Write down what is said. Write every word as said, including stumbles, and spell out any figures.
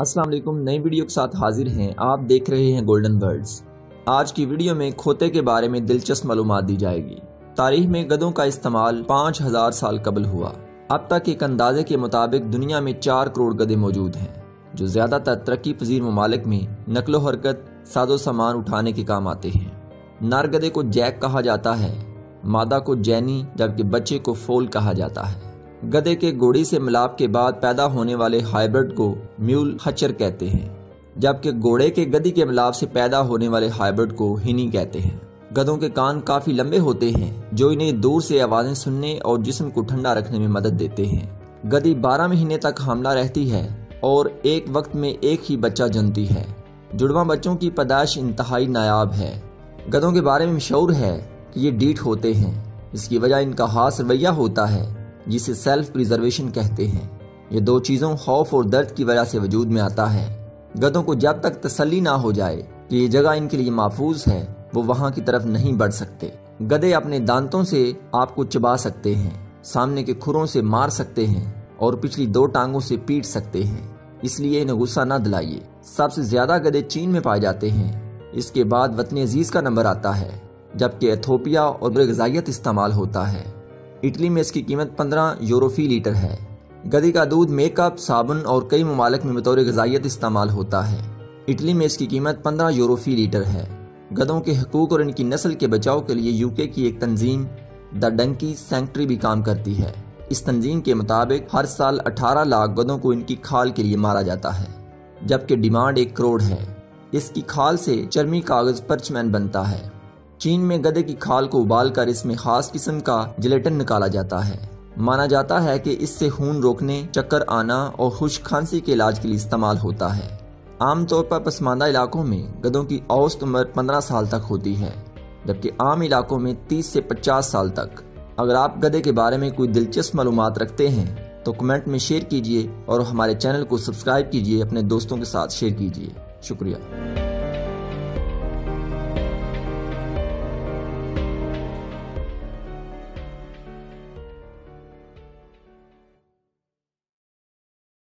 السلام علیکم، نئی ویڈیو کے ساتھ حاضر ہیں۔ آپ دیکھ رہے ہیں گولڈن برڈز۔ آج کی ویڈیو میں کھوتے کے بارے میں دلچسپ معلومات دی جائے گی۔ تاریخ میں گدھوں کا استعمال پانچ ہزار سال قبل ہوا۔ اب تک ایک اندازے کے مطابق دنیا میں چار کروڑ گدھے موجود ہیں، جو زیادہ تر ترقی پذیر ممالک میں نقل و حرکت، ساز و سامان اٹھانے کے کام آتے ہیں۔ نر گدھے کو جیک کہا جاتا ہے، مادہ کو جینی، جبکہ بچے کو فول کہا جاتا ہے۔ گدھے کے گھوڑی سے ملاپ کے بعد پیدا ہونے والے ہائبرڈ کو میول خچر کہتے ہیں، جبکہ گھوڑے کے گدھی کے ملاپ سے پیدا ہونے والے ہائبرڈ کو ہینی کہتے ہیں۔ گدھوں کے کان کافی لمبے ہوتے ہیں، جو انہیں دور سے آوازیں سننے اور جسم کو ٹھنڈا رکھنے میں مدد دیتے ہیں۔ گدھی بارہ مہینے تک حاملہ رہتی ہے اور ایک وقت میں ایک ہی بچہ جنتی ہے۔ جڑواں بچوں کی پیدائش انتہائی نایاب ہے۔ گدھوں کے بارے میں مشہور ہے کہ یہ ڈیٹھ ہوتے ہیں، اس کی وجہ ان کا خاص رویہ ہوتا ہے جسے سیلف پریزرویشن کہتے ہیں۔ یہ دو چیزوں خوف اور درد کی وجہ سے وجود میں آتا ہے۔ گدھوں کو جب تک تسلی نہ ہو جائے کہ یہ جگہ ان کے لیے محفوظ ہے، وہ وہاں کی طرف نہیں بڑھ سکتے۔ گدھے اپنے دانتوں سے آپ کو چبا سکتے ہیں، سامنے کے کھروں سے مار سکتے ہیں اور پچھلی دو ٹانگوں سے پیٹ سکتے ہیں، اس لیے انہیں غصہ نہ دلائیے۔ سب سے زیادہ گدھے چین میں پائے جاتے ہیں، اس کے بعد وطن عزیز کا نمبر آتا ہے، جبکہ ایتھوپیا اور برغزائیت استعمال ہوتا ہے۔ اٹلی میں اس کی قیمت پندرہ یورو فی لیٹر ہے۔ گدھی کا دودھ میک اپ، صابن اور کئی ممالک میں بطور غذائیت استعمال ہوتا ہے۔ اٹلی میں اس کی قیمت پندرہ یورو فی لیٹر ہے۔ گدھوں کے حقوق اور ان کی نسل کے بچاؤ کے لیے یو کے کی ایک تنظیم دا ڈنکی سینکٹری بھی کام کرتی ہے۔ اس تنظیم کے مطابق ہر سال اٹھارہ لاکھ گدھوں کو ان کی کھال کے لیے مارا جاتا ہے، جبکہ ڈیمانڈ ایک کروڑ ہے۔ اس کی کھال سے چرمی کاغذ پرچمین بنتا ہے۔ چین میں گدھے کی کھال کو ابال کر اس میں خاص قسم کا جلیٹن نکالا جاتا ہے۔ مانا جاتا ہے کہ اس سے خون روکنے، چکر آنا اور خشک کھانسی کے علاج کے لیے استعمال ہوتا ہے۔ عام طور پر پسماندہ علاقوں میں گدھوں کی اوسط عمر پندرہ سال تک ہوتی ہے، جبکہ عام علاقوں میں تیس سے پچاس سال تک۔ اگر آپ گدھے کے بارے میں کوئی دلچسپ معلومات رکھتے ہیں تو کمنٹ میں شیئر کیجیے اور ہمارے چینل کو سبسکرائب کیجیے، اپنے دوستوں کے ساتھ شیئر کیجیے۔ شکریہ۔